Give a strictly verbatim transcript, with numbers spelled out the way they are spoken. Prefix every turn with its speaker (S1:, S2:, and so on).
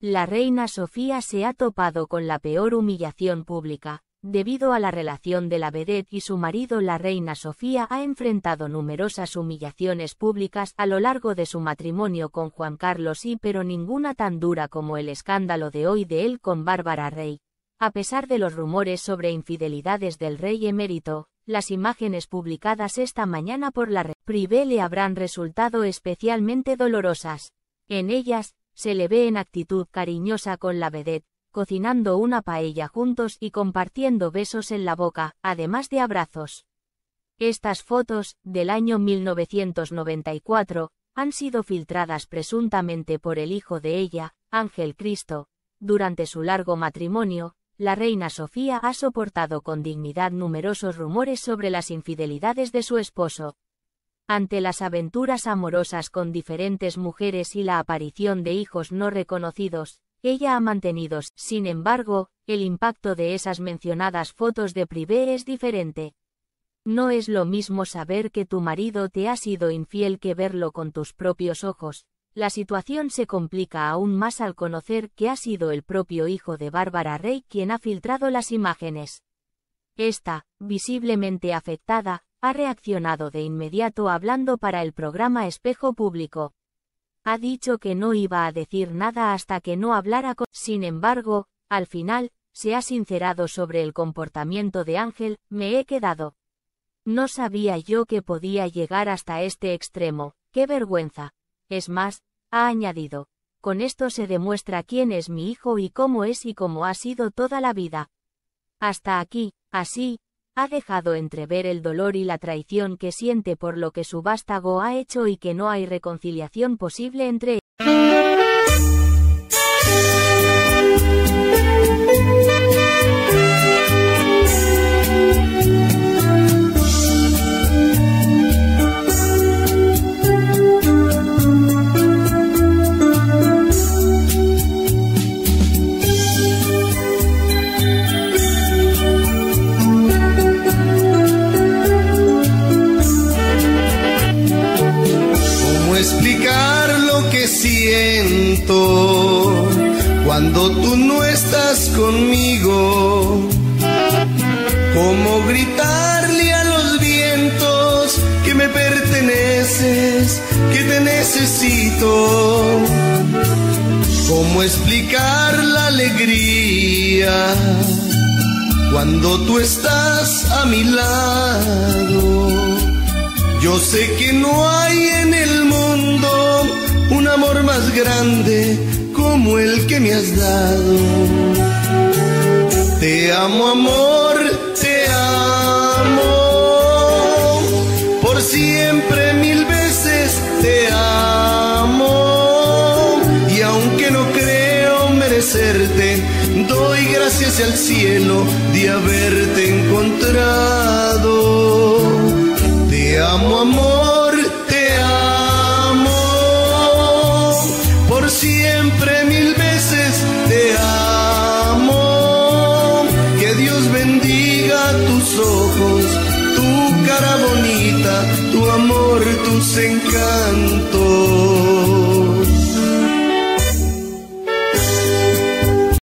S1: La reina Sofía se ha topado con la peor humillación pública. Debido a la relación de la vedette y su marido, la reina Sofía ha enfrentado numerosas humillaciones públicas a lo largo de su matrimonio con Juan Carlos I, pero ninguna tan dura como el escándalo de hoy de él con Bárbara Rey. A pesar de los rumores sobre infidelidades del rey emérito, las imágenes publicadas esta mañana por la red Privé le habrán resultado especialmente dolorosas. En ellas, se le ve en actitud cariñosa con la vedette, cocinando una paella juntos y compartiendo besos en la boca, además de abrazos. Estas fotos, del año mil novecientos noventa y cuatro, han sido filtradas presuntamente por el hijo de ella, Ángel Cristo. Durante su largo matrimonio, la reina Sofía ha soportado con dignidad numerosos rumores sobre las infidelidades de su esposo. Ante las aventuras amorosas con diferentes mujeres y la aparición de hijos no reconocidos, ella ha mantenido. Sin embargo, el impacto de esas mencionadas fotos de Privé es diferente. No es lo mismo saber que tu marido te ha sido infiel que verlo con tus propios ojos. La situación se complica aún más al conocer que ha sido el propio hijo de Bárbara Rey quien ha filtrado las imágenes. Esta, visiblemente afectada, ha reaccionado de inmediato hablando para el programa Espejo Público. Ha dicho que no iba a decir nada hasta que no hablara con... Sin embargo, al final, se ha sincerado sobre el comportamiento de Ángel. Me he quedado. No sabía yo que podía llegar hasta este extremo. ¡Qué vergüenza! Es más, ha añadido, con esto se demuestra quién es mi hijo y cómo es y cómo ha sido toda la vida. Hasta aquí, así, ha dejado entrever el dolor y la traición que siente por lo que su vástago ha hecho y que no hay reconciliación posible entre ellos.
S2: Explicar lo que siento cuando tú no estás conmigo. Cómo gritarle a los vientos que me perteneces, que te necesito. Cómo explicar la alegría cuando tú estás a mi lado. Yo sé que no hay en el mundo un amor más grande como el que me has dado. Te amo, amor, te amo, por siempre mil veces te amo. Y aunque no creo merecerte, doy gracias al cielo de haberte encontrado. Te amo, amor, te amo, por siempre mil veces te amo. Que Dios bendiga tus ojos, tu cara bonita, tu amor, tus encantos.